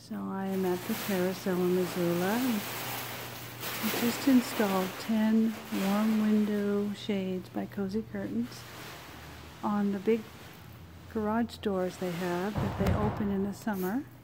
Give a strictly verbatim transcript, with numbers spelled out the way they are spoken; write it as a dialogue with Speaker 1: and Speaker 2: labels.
Speaker 1: So I am at the Carousel in Missoula. I just installed ten warm window shades by Cozy Curtains on the big garage doors they have that they open in the summer.